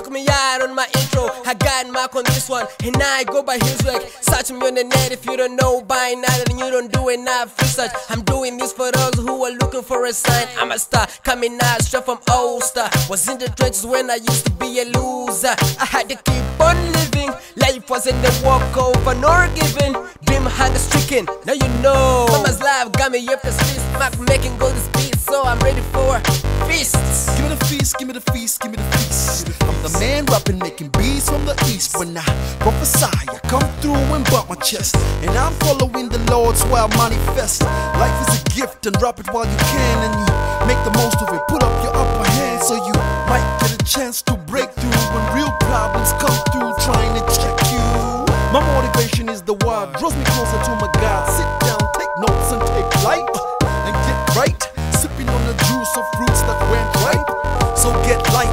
Check me out on my intro, I got Mark on this one, and I go by his work. Search me on the net if you don't know by now, then you don't do enough research. I'm doing this for those who are looking for a sign. I'm a star, coming out straight from Ulster. Was in the trenches when I used to be a loser. I had to keep on living, life wasn't a walkover nor given. Dream hunger stricken, now you know. Mama's life got me up to speed, Mark making go to speed, so I'm ready for feasts. Give me the feast, give me the feast, give me the feast. I'm the man rapping, making beats from the east. When I prophesy, I come through and bump my chest, and I'm following the Lord's wild manifest. Life is a gift, and rap it while you can, and you make the most of it. Put up your upper hand so you might get a chance to break through when real problems come through trying to check you. My motivation is the word, draws me closer to my God. Sit down, take notes, and take flight, and get right. Sipping on the juice of fruits that went ripe. So get light